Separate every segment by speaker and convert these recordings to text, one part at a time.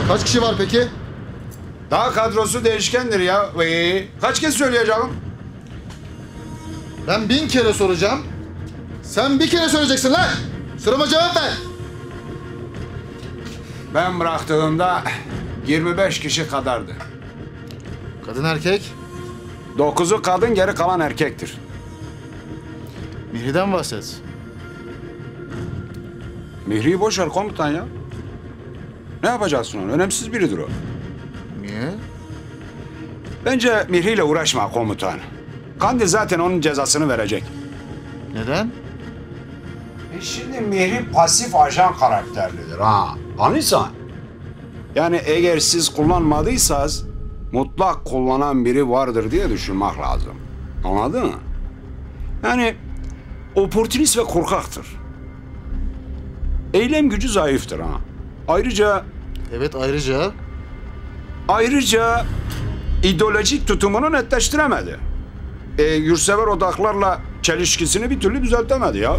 Speaker 1: Kaç kişi var peki?
Speaker 2: Daha kadrosu değişkendir ya. Kaç kez söyleyeceğim?
Speaker 1: Ben 1000 kere soracağım. Sen bir kere söyleyeceksin lan. Sırama cevap ver.
Speaker 2: Ben bıraktığımda 25 kişi kadardı.
Speaker 1: Kadın erkek.
Speaker 2: 9'u kadın, geri kalan erkektir.
Speaker 1: Mihri'den bahset.
Speaker 2: Mihri'yi boş ver komutan ya. Ne yapacaksın onu? Önemsiz biridir o.
Speaker 1: Niye?
Speaker 2: Bence Mihri'yle uğraşma komutan. Kandil zaten onun cezasını verecek.
Speaker 1: Neden?
Speaker 2: Şimdi Mihri pasif ajan karakterlidir ha. Anlıyorsan. Yani eğer siz kullanmadıysanız mutlak kullanan biri vardır diye düşünmek lazım. Anladın mı? Yani oportunist ve korkaktır. Eylem gücü zayıftır ha.
Speaker 1: Evet,
Speaker 2: Ayrıca ideolojik tutumunu netleştiremedi. Yurtsever odaklarla çelişkisini bir türlü düzeltemedi ya.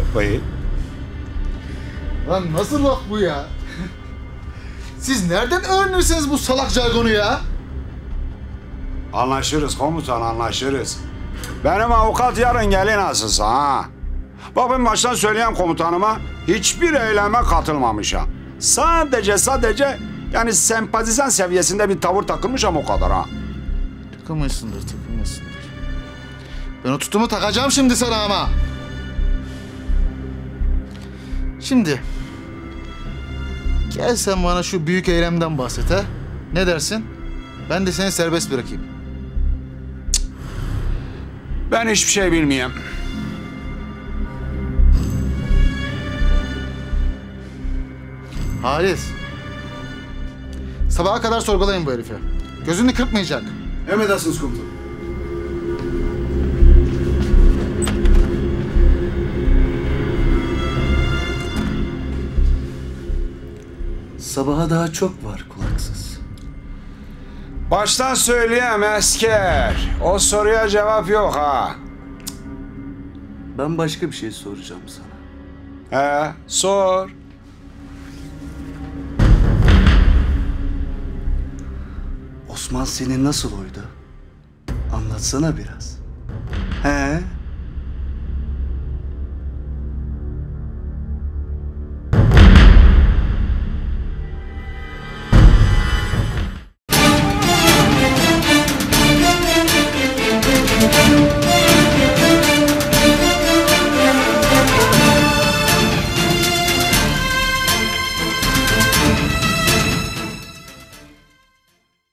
Speaker 1: Lan nasıl laf bu ya? Siz nereden öğrenirsiniz bu salak jargonu ya?
Speaker 2: Anlaşırız komutan, anlaşırız. Benim avukat yarın gelin nasılsa ha. Bak ben baştan söyleyen komutanıma hiçbir eyleme katılmamışım. Sadece yani sempatizan seviyesinde bir tavır takılmışım o kadar ha.
Speaker 1: Takılmışsındır. Ben o tutumu takacağım şimdi sana ama. Şimdi. Gel sen bana şu büyük eylemden bahset ha. Ne dersin? Ben de seni serbest bırakayım.
Speaker 2: Ben hiçbir şey bilmiyorum.
Speaker 1: Halis. Sabaha kadar sorgulayın bu herifi. Gözünü kırpmayacak.
Speaker 3: Emredersiniz komutanım. Sabaha daha çok var kulaksız.
Speaker 2: Baştan söyleyeyim asker. O soruya cevap yok ha.
Speaker 3: Ben başka bir şey soracağım sana.
Speaker 2: Sor.
Speaker 3: Osman seni nasıl oydu? Anlatsana biraz. He?